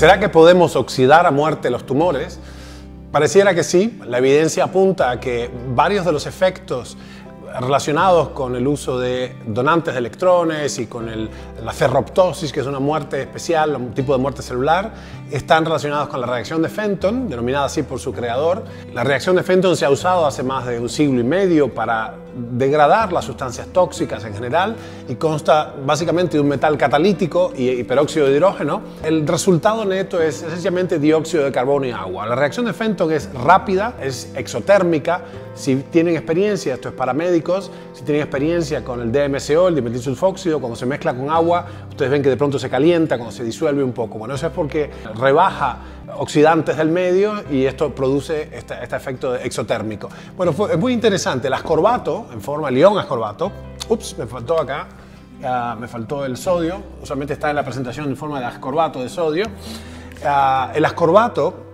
¿Será que podemos oxidar a muerte los tumores? Pareciera que sí. La evidencia apunta a que varios de los efectos relacionados con el uso de donantes de electrones y con la ferroptosis, que es una muerte especial, un tipo de muerte celular, están relacionados con la reacción de Fenton, denominada así por su creador. La reacción de Fenton se ha usado hace más de un siglo y medio para degradar las sustancias tóxicas en general y consta básicamente de un metal catalítico y peróxido de hidrógeno. El resultado neto es esencialmente dióxido de carbono y agua. La reacción de Fenton es rápida, es exotérmica. Si tienen experiencia, esto es para médicos, si tienen experiencia con el DMSO, el dimetilsulfóxido, cuando se mezcla con agua, ustedes ven que de pronto se calienta, cuando se disuelve un poco. Bueno, eso es porque rebaja oxidantes del medio y esto produce este efecto exotérmico. Bueno, es muy interesante. El ascorbato, en forma de ion ascorbato, me faltó acá, me faltó el sodio, usualmente está en la presentación en forma de ascorbato de sodio. El ascorbato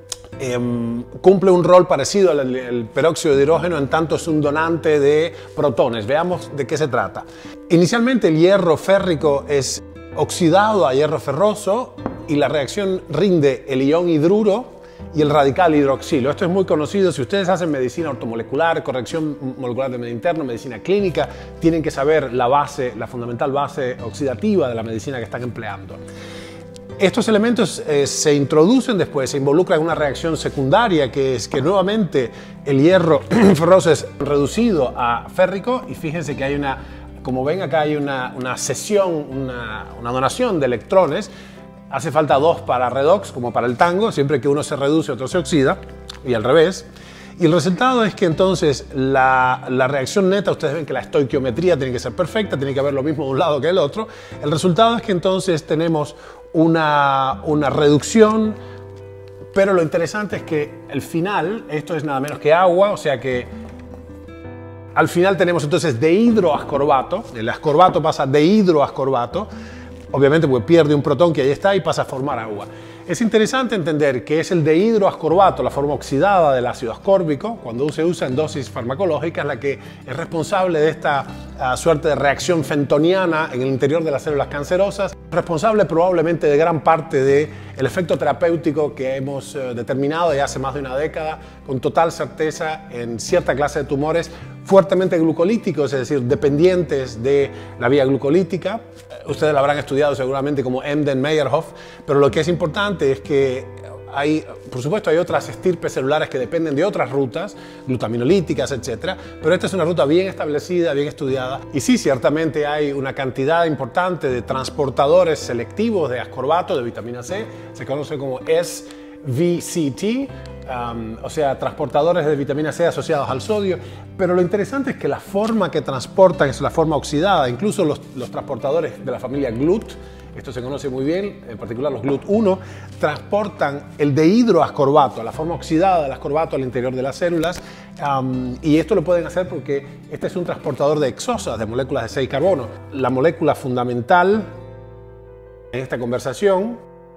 cumple un rol parecido al peróxido de hidrógeno, en tanto es un donante de protones. Veamos de qué se trata. Inicialmente el hierro férrico es oxidado a hierro ferroso y la reacción rinde el ion hidruro y el radical hidroxilo. Esto es muy conocido. Si ustedes hacen medicina ortomolecular, corrección molecular de medio interno, medicina clínica, tienen que saber la fundamental base oxidativa de la medicina que están empleando. Estos elementos se introducen después, se involucran en una reacción secundaria, que es que nuevamente el hierro ferroso es reducido a férrico y fíjense que hay como ven acá hay una cesión, una donación de electrones. Hace falta dos para redox, como para el tango, siempre que uno se reduce otro se oxida y al revés. Y el resultado es que entonces la reacción neta, ustedes ven que la estoiquiometría tiene que ser perfecta, tiene que haber lo mismo de un lado que del otro. El resultado es que entonces tenemos una reducción, pero lo interesante es que el final, esto es nada menos que agua, o sea que al final tenemos entonces dehidroascorbato, el ascorbato pasa a dehidroascorbato, obviamente porque pierde un protón que ahí está y pasa a formar agua. Es interesante entender que es el dehidroascorbato, la forma oxidada del ácido ascórbico, cuando se usa en dosis farmacológicas, la que es responsable de esta suerte de reacción fentoniana en el interior de las células cancerosas, responsable probablemente de gran parte del efecto terapéutico que hemos determinado ya hace más de una década, con total certeza en cierta clase de tumores fuertemente glucolíticos, es decir, dependientes de la vía glucolítica. Ustedes la habrán estudiado seguramente como Emden-Meyerhof, pero lo que es importante es que por supuesto hay otras estirpes celulares que dependen de otras rutas, glutaminolíticas, etc. Pero esta es una ruta bien establecida, bien estudiada. Y sí, ciertamente hay una cantidad importante de transportadores selectivos de ascorbato, de vitamina C, se conoce como SVCT, o sea, transportadores de vitamina C asociados al sodio. Pero lo interesante es que la forma que transportan es la forma oxidada. Incluso los transportadores de la familia GLUT, esto se conoce muy bien, en particular los GLUT1, transportan el dehidroascorbato, la forma oxidada del ascorbato al interior de las células, y esto lo pueden hacer porque este es un transportador de exosas, de moléculas de 6 carbono. La molécula fundamental en esta conversación,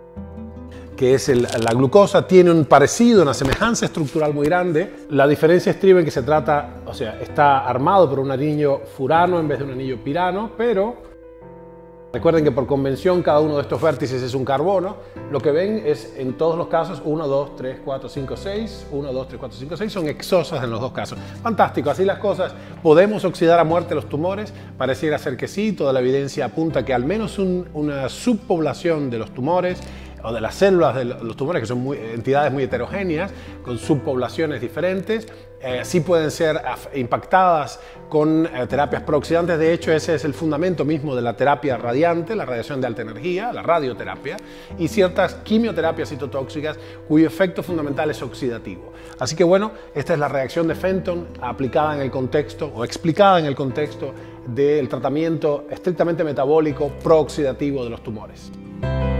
que es la glucosa, tiene un parecido, una semejanza estructural muy grande. La diferencia estriba en que se trata, o sea, está armado por un anillo furano en vez de un anillo pirano, pero recuerden que por convención cada uno de estos vértices es un carbono. Lo que ven es en todos los casos 1, 2, 3, 4, 5, 6, 1, 2, 3, 4, 5, 6, son exosas en los dos casos. Fantástico, así las cosas. ¿Podemos oxidar a muerte los tumores? Pareciera ser que sí, toda la evidencia apunta que al menos una subpoblación de los tumores o de las células de los tumores, que son entidades muy heterogéneas, con subpoblaciones diferentes, sí pueden ser impactadas con terapias prooxidantes. De hecho, ese es el fundamento mismo de la terapia radiante, la radiación de alta energía, la radioterapia, y ciertas quimioterapias citotóxicas cuyo efecto fundamental es oxidativo. Así que bueno, esta es la reacción de Fenton aplicada en el contexto o explicada en el contexto del tratamiento estrictamente metabólico prooxidativo de los tumores.